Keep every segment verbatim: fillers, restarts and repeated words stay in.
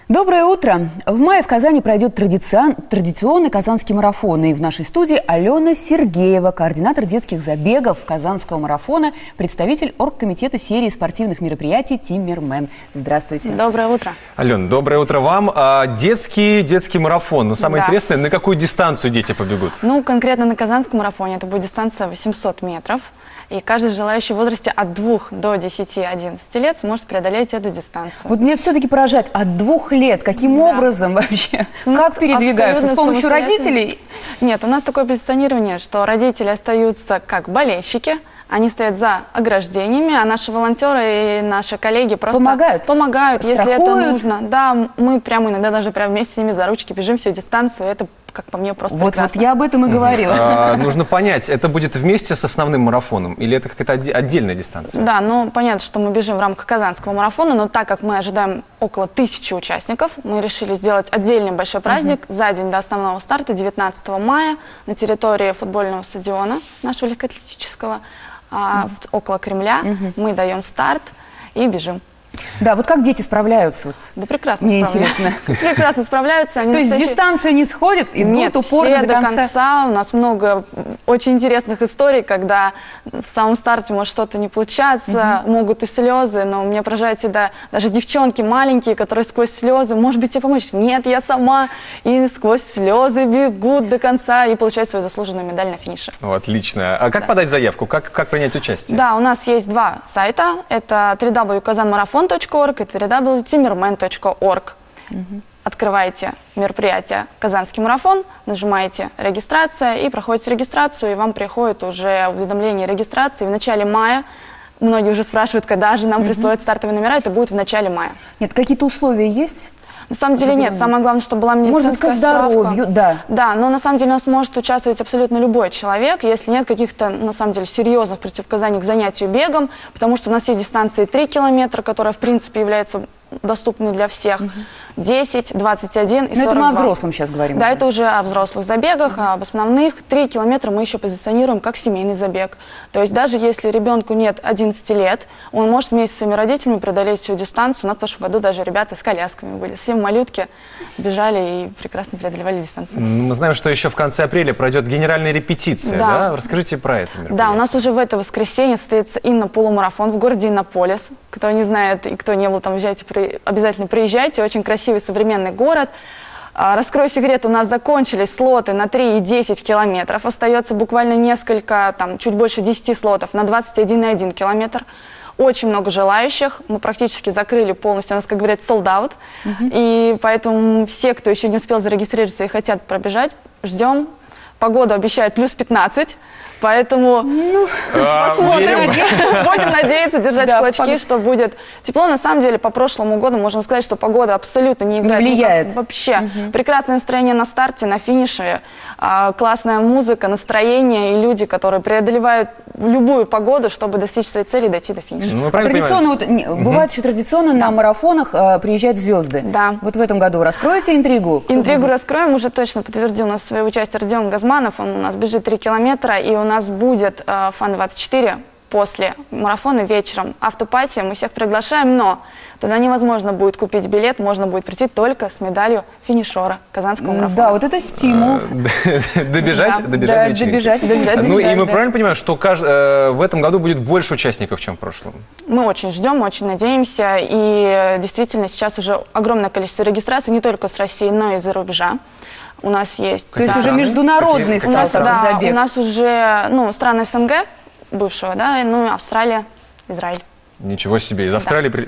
Доброе утро! В мае в Казани пройдет традицион... традиционный казанский марафон. И в нашей студии Алена Сергеева, координатор детских забегов Казанского марафона, представитель оргкомитета серии спортивных мероприятий «Тиммермен». Здравствуйте. Доброе утро. Алена, доброе утро вам. А, детский, детский марафон. Но самое да. интересное, на какую дистанцию дети побегут? Ну, конкретно на Казанском марафоне это будет дистанция восемьсот метров. И каждый желающий в возрасте от двух до десяти-одиннадцати лет сможет преодолеть эту дистанцию. Вот меня все-таки поражает, от двух лет, каким да. образом вообще? Ну, как передвигаются? С помощью родителей? Нет, у нас такое позиционирование, что родители остаются как болельщики, они стоят за ограждениями, а наши волонтеры и наши коллеги просто помогают, помогают, если это нужно. Да, мы прямо иногда даже прямо вместе с ними за ручки бежим всю дистанцию, это, как по мне, просто вот, прекрасно. Вот я об этом и говорила. А, нужно понять, это будет вместе с основным марафоном или это какая-то отдельная дистанция? Да, ну понятно, что мы бежим в рамках Казанского марафона, но так как мы ожидаем около тысячи участников, мы решили сделать отдельный большой праздник uh-huh. за день до основного старта, девятнадцатого мая, на территории футбольного стадиона нашего легкоатлетического, а, uh-huh. около Кремля. Uh-huh. Мы даем старт и бежим. Да, вот как дети справляются? Вот. Да прекрасно Мне справляются. интересно. Прекрасно справляются. То есть дистанция не сходит, идут упорно до конца. У нас много очень интересных историй, когда в самом старте может что-то не получаться, могут и слезы, но меня поражает всегда даже девчонки маленькие, которые сквозь слезы, может быть, тебе помочь? Нет, я сама. И сквозь слезы бегут до конца и получают свою заслуженную медаль на финише. Отлично. А как подать заявку? Как, как принять участие? Да, у нас есть два сайта. Это дабл ю дабл ю дабл ю точка казанмарафон точка орг и дабл ю дабл ю дабл ю точка тиммермен точка орг. Угу. Открываете мероприятие «Казанский марафон», нажимаете «Регистрация» и проходите регистрацию, и вам приходит уже уведомление о регистрации в начале мая. Многие уже спрашивают, когда же нам угу. присвоят стартовые номера, это будет в начале мая. Нет, какие-то условия есть? На самом деле нет. Самое главное, чтобы была медицинская Может, к здоровью, да. Да, но на самом деле у нас может участвовать абсолютно любой человек, если нет каких-то, на самом деле, серьезных противопоказаний к занятию бегом, потому что у нас есть дистанции три километра, которая, в принципе, является доступной для всех, угу. десять, двадцать один и сорок два. Но это мы о взрослом сейчас говорим. Да, уже. это уже о взрослых забегах, угу. а об основных. три километра мы еще позиционируем как семейный забег. То есть даже если ребенку нет одиннадцати лет, он может вместе с своими родителями преодолеть всю дистанцию. У нас в прошлом году даже ребята с колясками были. Все малютки бежали и прекрасно преодолевали дистанцию. Мы знаем, что еще в конце апреля пройдет генеральная репетиция. Да. Да? Расскажите про это мероприятие. Да, у нас уже в это воскресенье состоится Иннополумарафон в городе Иннополис. Кто не знает и кто не был там, езжайте, обязательно приезжайте. Очень красивый современный город. Раскрою секрет, у нас закончились слоты на три и десять километров. Остается буквально несколько, там, чуть больше десяти слотов на двадцать один и один километр. Очень много желающих. Мы практически закрыли полностью, у нас, как говорят, sold out. Uh-huh. И поэтому все, кто еще не успел зарегистрироваться и хотят пробежать, ждем. Погоду обещает плюс пятнадцать. Поэтому ну, а, посмотрим. Будем надеяться, держать да, кулачки, пог... что будет тепло. На самом деле, по прошлому году можем сказать, что погода абсолютно не играет. Не влияет. Никак, вообще. Угу. Прекрасное настроение на старте, на финише. А, классная музыка, настроение и люди, которые преодолевают любую погоду, чтобы достичь своей цели и дойти до финиша. Ну, а традиционно, вот, угу. бывает еще традиционно да. на марафонах а, приезжают звезды. Да. Вот в этом году раскроете интригу? Интригу будет? Раскроем. Уже точно подтвердил у нас свое участие Родион Газманов. Он у нас бежит три километра, и у нас будет э, Фан двадцать четыре после марафона вечером. Автопати, мы всех приглашаем, но туда невозможно будет купить билет, можно будет прийти только с медалью финишера Казанского марафона. Да, вот это стимул. Добежать до вечеринки. Ну и мы правильно понимаем, что в этом году будет больше участников, чем в прошлом? Мы очень ждем, очень надеемся, и действительно сейчас уже огромное количество регистраций, не только с России, но и из-за рубежа. У нас есть... То есть да. уже международный стал нас, да, забег. У нас уже ну, страны СНГ бывшего, да, ну, Австралия, Израиль. Ничего себе, из Австралии... Да. При...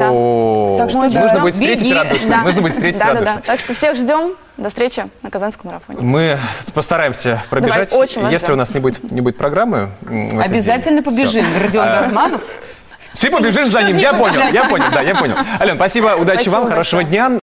О, да. Так что нужно будет встретить радушно. Да. Нужно будет встретить да, радушно. Да, да. Так что всех ждем. До встречи на Казанском марафоне. Мы постараемся пробежать. Давай, очень Если у нас не будет, не будет программы... Обязательно побежим. Родион Газманов. Ты побежишь за ним, я понял, я понял, да, я понял. Ален, спасибо, удачи вам, хорошего дня.